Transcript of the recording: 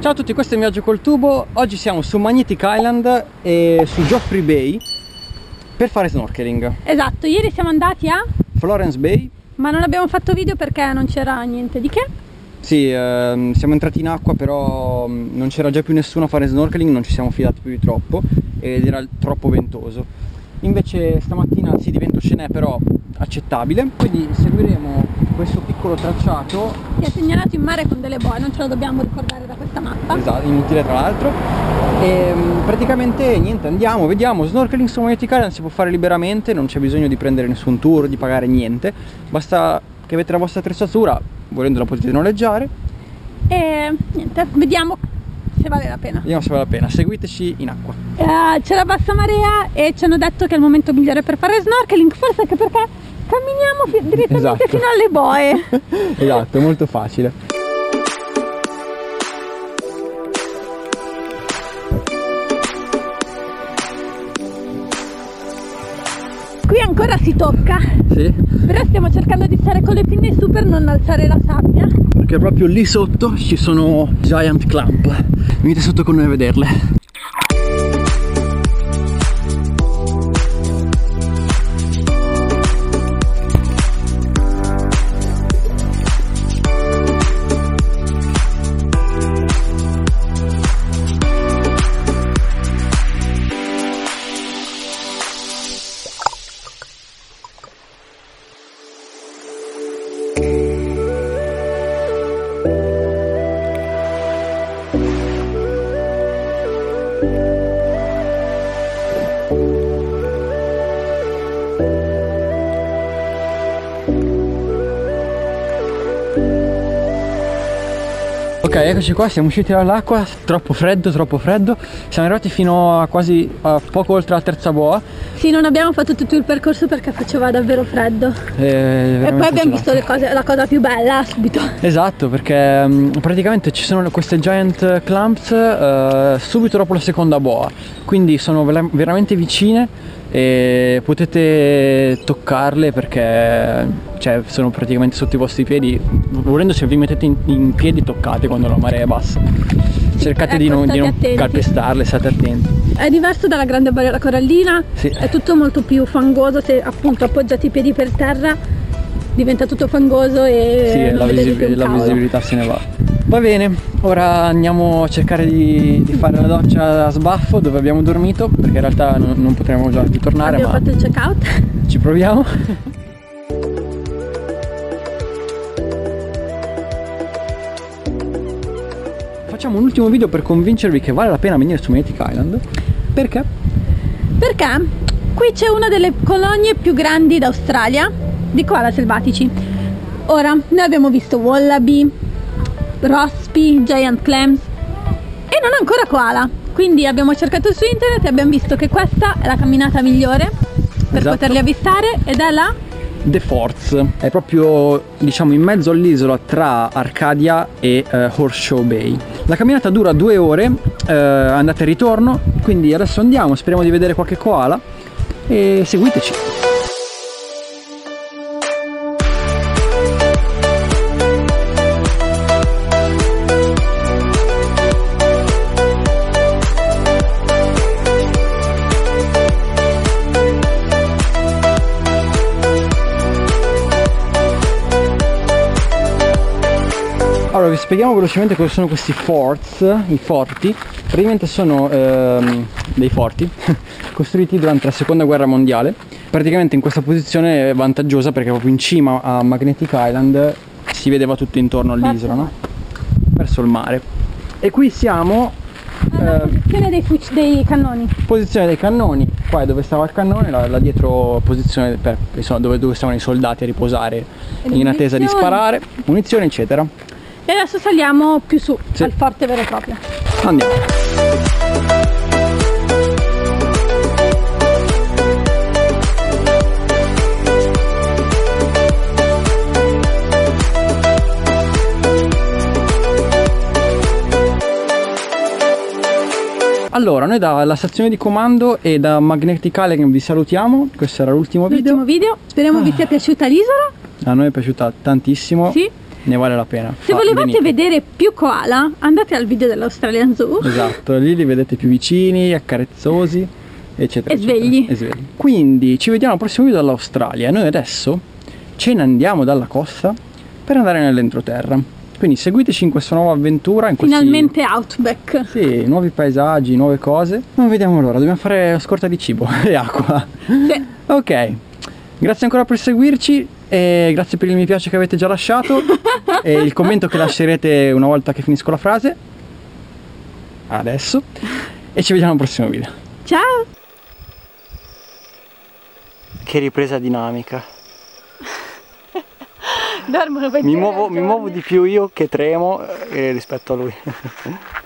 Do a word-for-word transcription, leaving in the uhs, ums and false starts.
Ciao a tutti, questo è il Viaggio col Tubo. Oggi siamo su Magnetic Island e su Joffrey Bay per fare snorkeling. Esatto, ieri siamo andati a Florence Bay, ma non abbiamo fatto video perché non c'era niente di che. Sì, ehm, siamo entrati in acqua, però mh, non c'era già più nessuno a fare snorkeling, non ci siamo fidati più di troppo ed era troppo ventoso. Invece stamattina sì, di vento ce n'è, però accettabile, quindi seguiremo questo piccolo tracciato Che è segnalato in mare con delle boe, non ce lo dobbiamo ricordare da questa mappa. esatto, inutile tra l'altro. E mh, praticamente niente, andiamo, vediamo. Snorkeling su Magnetic Island si può fare liberamente, non c'è bisogno di prendere nessun tour, di pagare niente, basta che avete la vostra attrezzatura, volendo la potete noleggiare. E niente, vediamo se vale la pena. Vediamo se vale la pena, seguiteci in acqua. Eh, c'è la bassa marea e ci hanno detto che è il momento migliore per fare snorkeling, forse anche perché camminiamo fi- direttamente Esatto. fino alle boe. Esatto, è molto facile. Qui ancora si tocca, Sì, però stiamo cercando di stare con le pinne su per non alzare la sabbia. perché proprio lì sotto ci sono giant clamp. Venite sotto con noi a vederle. Ok, eccoci qua, siamo usciti dall'acqua, troppo freddo, troppo freddo. Siamo arrivati fino a quasi a poco oltre la terza boa. Sì, non abbiamo fatto tutto il percorso perché faceva davvero freddo. E, E poi abbiamo visto le cose, la cosa più bella subito. Esatto, perché mh, praticamente ci sono queste giant clamps eh, subito dopo la seconda boa, quindi sono ve- veramente vicine e potete toccarle perché cioè, sono praticamente sotto i vostri piedi. Volendo, se vi mettete in, in piedi, toccate quando la marea è bassa. Cercate Ecco, di non, di state non attenti. calpestarle, state attenti. È diverso dalla grande barriera corallina, Sì. è tutto molto più fangoso, se appunto appoggiate i piedi per terra diventa tutto fangoso e Sì, non la, vedete visib- più un la cavolo. visibilità se ne va. Va bene, ora andiamo a cercare di, di fare la doccia a sbaffo dove abbiamo dormito, perché in realtà non, non potremo già più tornare, Abbiamo ma fatto il check out. ci proviamo. Facciamo un ultimo video per convincervi che vale la pena venire su Magnetic Island. Perché? Perché qui c'è una delle colonie più grandi d'Australia di koala selvatici. Ora, noi abbiamo visto wallaby, rospi, giant clams e non ancora koala. Quindi abbiamo cercato su internet e abbiamo visto che questa è la camminata migliore per Esatto. poterli avvistare ed è la The Forts è proprio, diciamo, in mezzo all'isola tra Arcadia e eh, Horseshoe Bay. La camminata dura due ore, eh, andata e ritorno, quindi adesso andiamo, speriamo di vedere qualche koala e seguiteci. Allora, vi spieghiamo velocemente cosa sono questi forts, i forti. Praticamente sono ehm, dei forti costruiti durante la seconda guerra mondiale. Praticamente in questa posizione è vantaggiosa perché proprio in cima a Magnetic Island si vedeva tutto intorno all'isola, no? Verso il mare. E qui siamo alla eh, posizione dei, fuci- dei cannoni. posizione dei cannoni. Qua è dove stava il cannone, la, la dietro posizione per, insomma, dove, dove stavano i soldati a riposare E le in attesa di munizioni. sparare, munizioni eccetera. E adesso saliamo più su, Sì. al forte vero e proprio. Andiamo. Allora, noi dalla stazione di comando e da Magnetic Island vi salutiamo. Questo era l'ultimo video. L'ultimo video, speriamo vi sia piaciuta l'isola. A noi è piaciuta tantissimo. Sì. ne vale la pena. Se Fa- volevate venite. vedere più koala, andate al video dell'Australian Zoo. Esatto, lì li vedete più vicini, accarezzosi, eccetera. E eccetera. svegli. E svegli. Quindi ci vediamo al prossimo video dall'Australia. Noi adesso ce ne andiamo dalla costa per andare nell'entroterra. Quindi seguiteci in questa nuova avventura, in questi Finalmente Outback. sì, nuovi paesaggi, nuove cose. Non vediamo l'ora, dobbiamo fare scorta di cibo e acqua. Sì. Ok, grazie ancora per seguirci e grazie per il mi piace che avete già lasciato e il commento che lascerete una volta che finisco la frase. Adesso. E ci vediamo al prossimo video. Ciao. Che ripresa dinamica. Dormono Mi muovo, mi muovo di più io che tremo eh, rispetto a lui.